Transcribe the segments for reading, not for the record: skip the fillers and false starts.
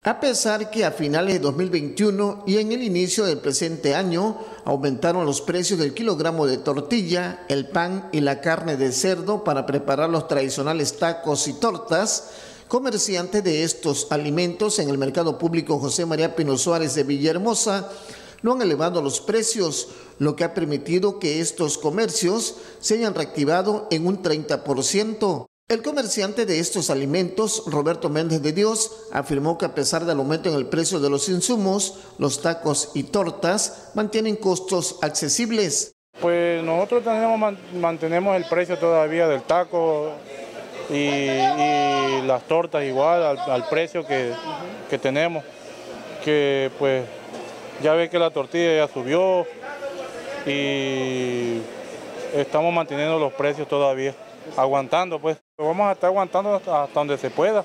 A pesar que a finales de 2021 y en el inicio del presente año aumentaron los precios del kilogramo de tortilla, el pan y la carne de cerdo para preparar los tradicionales tacos y tortas, comerciantes de estos alimentos en el mercado público José María Pino Suárez de Villahermosa no han elevado los precios, lo que ha permitido que estos comercios se hayan reactivado en un 30%. El comerciante de estos alimentos, Roberto Méndez de Dios, afirmó que a pesar del aumento en el precio de los insumos, los tacos y tortas mantienen costos accesibles. Pues nosotros mantenemos el precio todavía del taco y las tortas igual al precio que tenemos, que pues ya ve que la tortilla ya subió y estamos manteniendo los precios todavía, aguantando pues. Vamos a estar aguantando hasta donde se pueda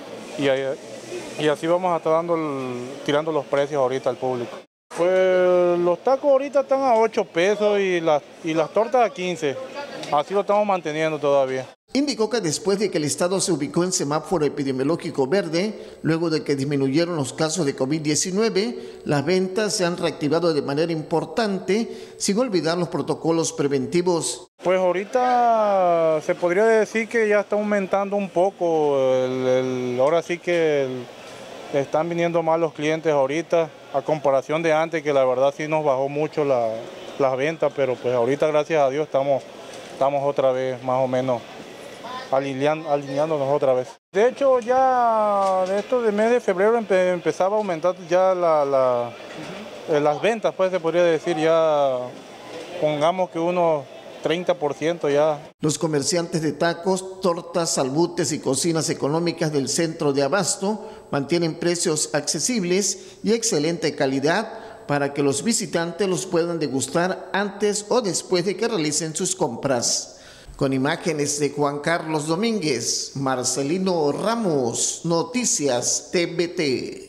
y así vamos a estar tirando los precios ahorita al público. Pues los tacos ahorita están a 8 pesos y las tortas a 15, así lo estamos manteniendo todavía. Indicó que después de que el estado se ubicó en semáforo epidemiológico verde, luego de que disminuyeron los casos de COVID-19, las ventas se han reactivado de manera importante, sin olvidar los protocolos preventivos. Pues ahorita se podría decir que ya está aumentando un poco, ahora sí que están viniendo más los clientes ahorita, a comparación de antes, que la verdad sí nos bajó mucho las ventas, pero pues ahorita gracias a Dios estamos otra vez más o menos alineándonos otra vez. De hecho, ya de mes de febrero empezaba a aumentar ya las ventas, pues se podría decir, ya pongamos que unos 30% ya. Los comerciantes de tacos, tortas, salbutes y cocinas económicas del centro de Abasto mantienen precios accesibles y excelente calidad para que los visitantes los puedan degustar antes o después de que realicen sus compras. Con imágenes de Juan Carlos Domínguez, Marcelino Ramos, Noticias TVT.